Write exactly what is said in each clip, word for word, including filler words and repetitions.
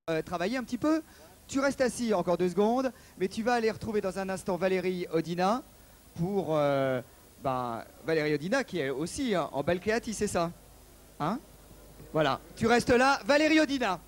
Euh, travailler un petit peu. Tu restes assis encore deux secondes, mais tu vas aller retrouver dans un instant Valérie Odina pour euh, ben, Valérie Odina qui est aussi hein, en Balkéati, c'est ça hein? Voilà, tu restes là, Valérie Odina.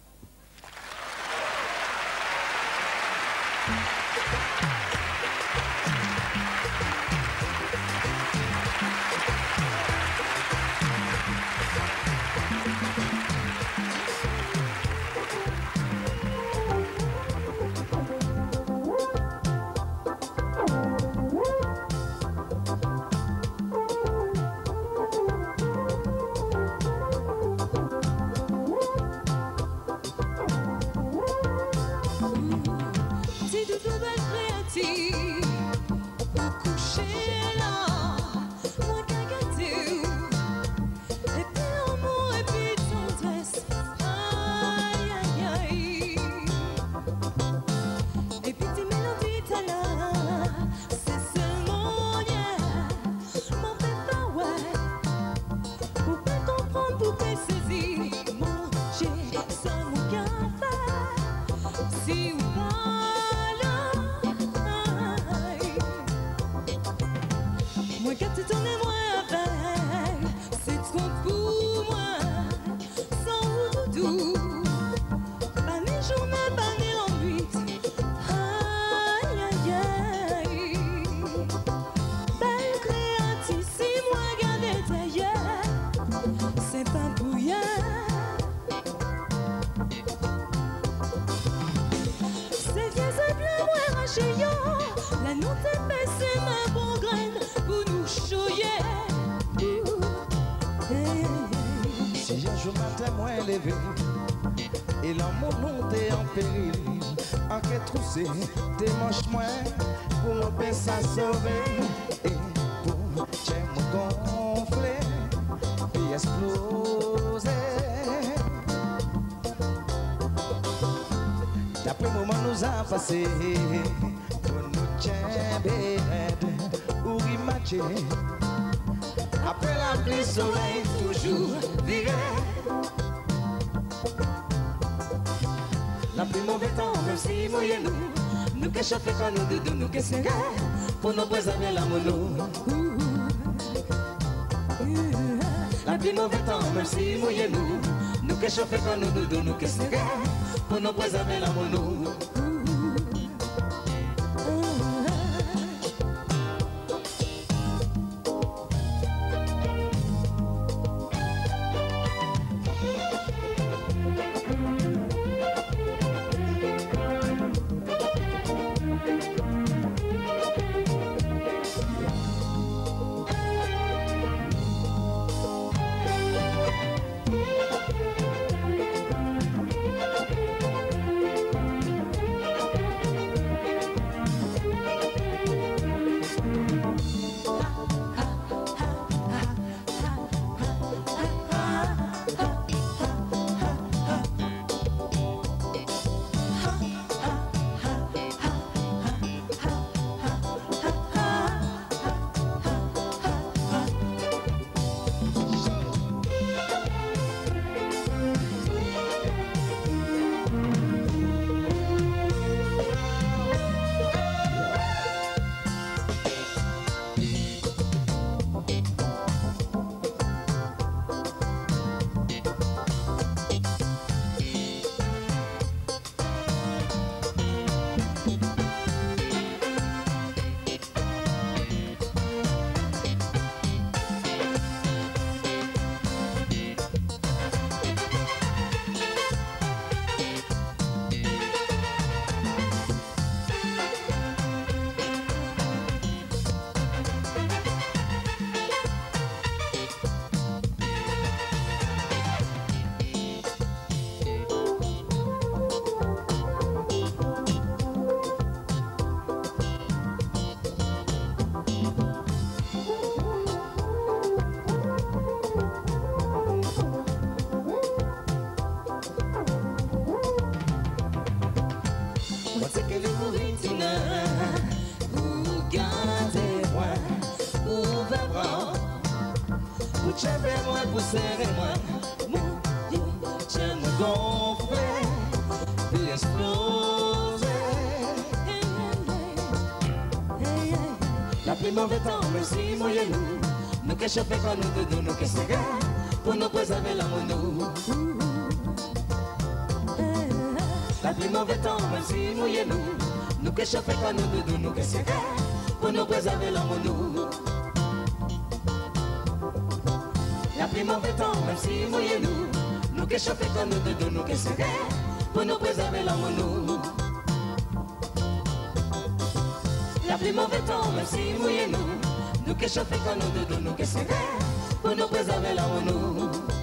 La note est ma bonne graine pour nous choyer. Si un jour matin moi élevé et l'amour monté en péril, en quête troussée, des manches moins pour mon pince à sauver et pour j'ai mon gonflé puis exploser. D'après moment nous a passé. Ou rimaché. Après la pluie, soleil toujours viré. La pluie mauvais temps, même si mouillé nous, nous que chauffer quand nous doudou, nous que c'est pour nous préserver la mono. La pluie mauvais temps, même si mouillé nous, nous que chauffer quand nous doudou, nous que c'est pour nous préserver la mono. Serrez-moi, vous serrez-moi, mon Dieu, je me gonfle. plus mauvais temps, même si mouillez nous. Nous que chauffer quand nous dedans, nous que serrer. Pour nous préserver l'amour nous. La plus mauvais temps, même si mouillez nous. Nous que chauffer quand nous dedans, nous que serrer. Pour nous préserver l'amour nous. La plus mauvais temps, même si mouillez nous. Nous que chauffer quand nous dedans, nous que serrer. Pour nous préserver l'amour nous. La plus mauvais temps, même si mouillez nous. Nous que chauffer quand nous dedans, nous que serrer. Pour nous préserver l'amour nous.